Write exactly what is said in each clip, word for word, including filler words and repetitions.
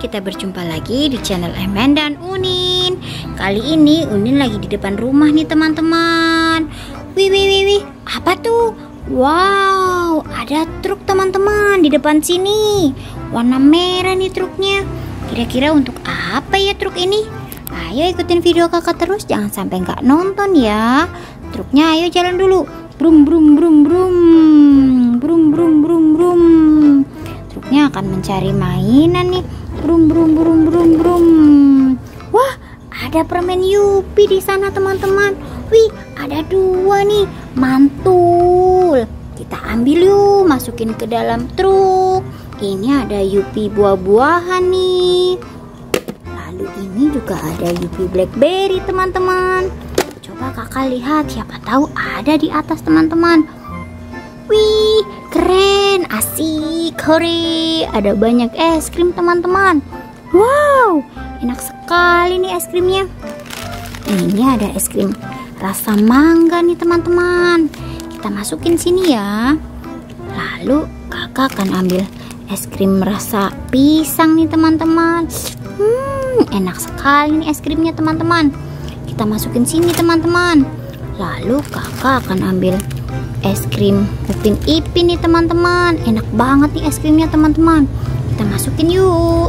kita berjumpa lagi di channel Emen dan Unin. Kali ini Unin lagi di depan rumah nih teman-teman. Wih wih wih wih, apa tuh? Wow, ada truk teman-teman di depan sini. Warna merah nih truknya. Kira-kira untuk apa ya truk ini? Ayo ikutin video kakak terus, jangan sampai nggak nonton ya. Truknya ayo jalan dulu. Brum brum brum brum. Brum brum brum brum. Truknya akan mencari mainan nih. Brum brum brum brum brum. Wah, ada permen Yupi di sana teman-teman. Wih, ada dua nih, mantul. Kita ambil yuk, masukin ke dalam truk. Ini ada Yupi buah-buahan nih. Lalu ini juga ada Yupi blackberry teman-teman. Coba kakak lihat, siapa tahu ada di atas teman-teman. Wih, keren, asik, hore. Ada banyak es krim teman-teman. Wow, enak sekali nih es krimnya. Ini ada es krim rasa mangga nih teman-teman. Kita masukin sini ya. Lalu kakak akan ambil es krim rasa pisang nih teman-teman. Hmm, enak sekali nih es krimnya teman-teman. Kita masukin sini teman-teman. Lalu kakak akan ambil es krim Upin Ipin nih teman-teman. Enak banget nih es krimnya teman-teman. Kita masukin yuk.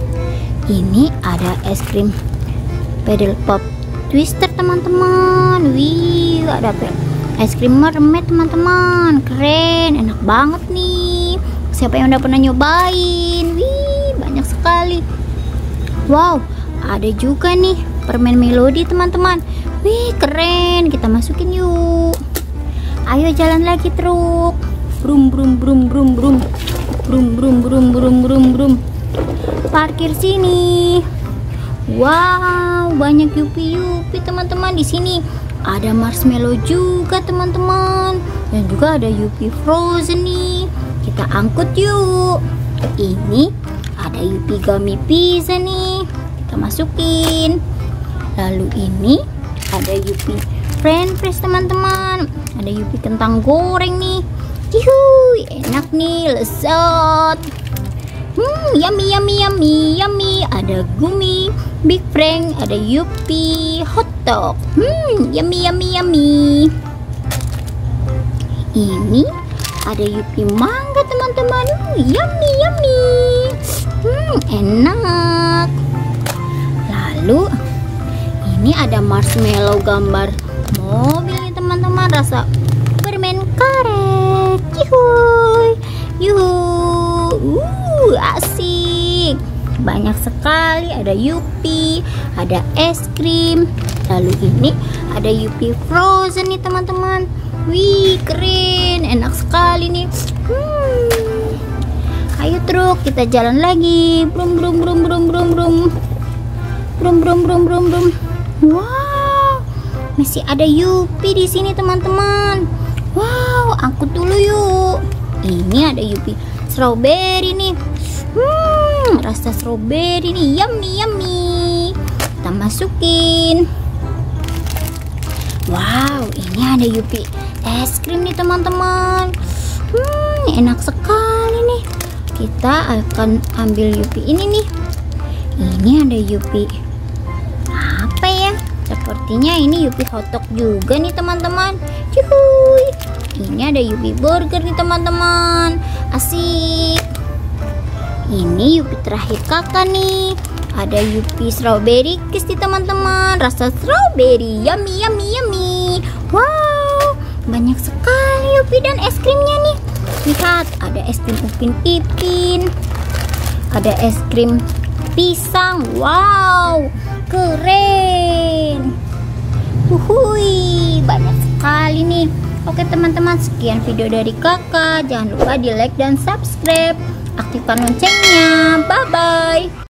Ini ada es krim Pedal Pop Twister teman-teman. Wih, ada es krim mermaid teman-teman. Keren, enak banget nih. Siapa yang udah pernah nyobain? Wih, banyak sekali. Wow, ada juga nih permen melodi teman-teman. Wih, keren. Kita masukin yuk. Ayo jalan lagi truk. Brum brum brum brum brum. Brum brum brum brum brum brum. Parkir sini. Wow, banyak Yupi-Yupi teman-teman di sini. Ada marshmallow juga teman-teman. Dan juga ada Yupi frozen nih. Kita angkut yuk. Ini ada Yupi gummy pizza nih. Kita masukin. Lalu ini ada Yupi French fries teman-teman. Ada Yupi kentang goreng nih. Yuhui, enak nih, lezat. Hmm, yummy yummy yummy yummy. Ada gumi Big Frank, ada Yupi hot dog. Hmm, yummy yummy yummy. Ini ada Yupi mangga teman-teman. Uh, yummy yummy. Hmm, enak. Lalu ini ada marshmallow gambar mobil nih teman-teman, rasa permen karet. Yuhuy, yuhu, uh, asik. Banyak sekali, ada Yupi, ada es krim. Lalu ini ada Yupi frozen nih teman-teman. Wih, keren, enak sekali nih. Hmm. Ayo truk, kita jalan lagi. Brum brum brum brum brum brum. Brum brum brum brum brum. Wow, masih ada Yupi di sini teman-teman. Wow, angkut dulu yuk. Ini ada Yupi strawberry nih. Hmm, rasa strawberry nih, yummy yummy. Kita masukin. Wow, ini ada Yupi es krim nih teman-teman. Hmm, enak sekali nih. Kita akan ambil Yupi ini nih. Ini ada Yupi apa ya? Sepertinya ini Yupi hotdog juga nih teman-teman. Cuy, ini ada Yupi burger nih teman-teman. Asik. Ini Yupi terakhir kakak nih. Ada Yupi strawberry kiss nih teman-teman. Rasa strawberry, yummy yummy yummy. Wow, banyak sekali Yupi dan es krimnya nih. Lihat, ada es krim Upin Ipin. Ada es krim pisang. Wow, keren. Wuhui, banyak sekali nih. Oke teman-teman, sekian video dari kakak. Jangan lupa di like dan subscribe. Aktifkan loncengnya. Bye bye.